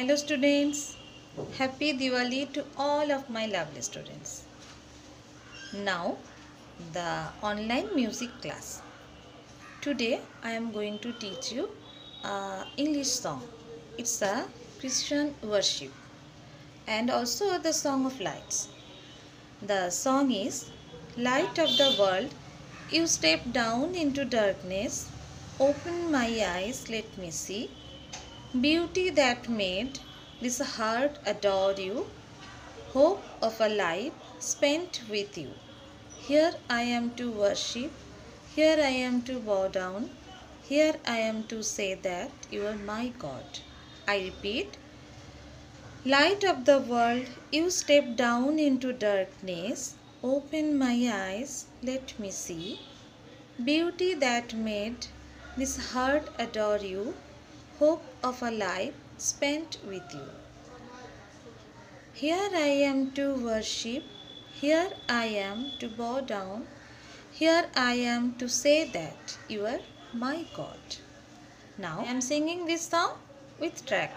Hello students, happy Diwali to all of my lovely students. Now the online music class. Today I am going to teach you English song. It's a Christian worship and also the Song of Lights. The song is Light of the world, you step down into darkness, open my eyes, let me see. Beauty that made this heart adore you, hope of a life spent with you. Here I am to worship, here I am to bow down, here I am to say that you are my God. I repeat, light of the world, you step down into darkness, open my eyes, let me see. Beauty that made this heart adore you, hope of a life spent with you. Here I am to worship, here I am to bow down, here I am to say that you are my God. Now I am singing this song with track.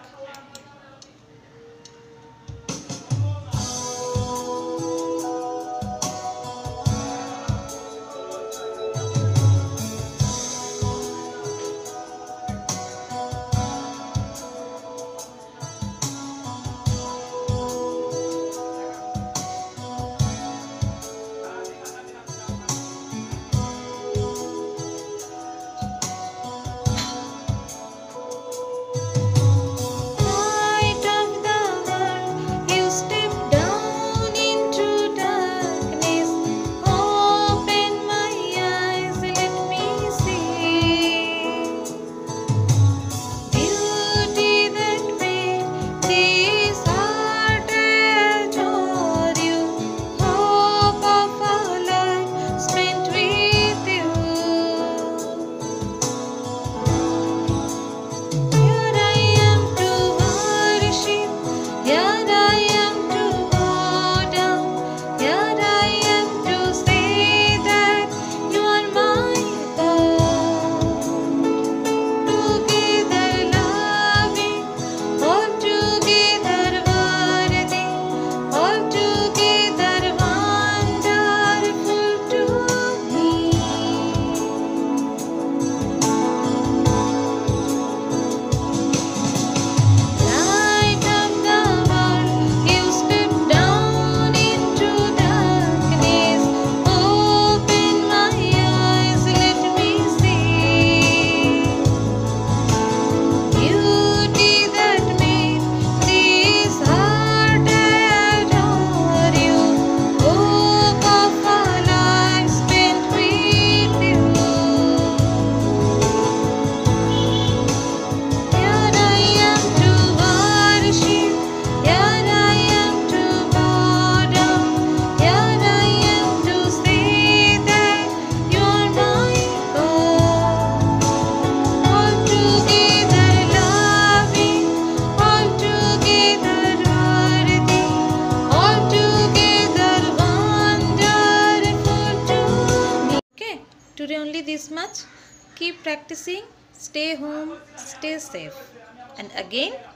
Today only this much. Keep practicing. Stay home. Stay safe. And again,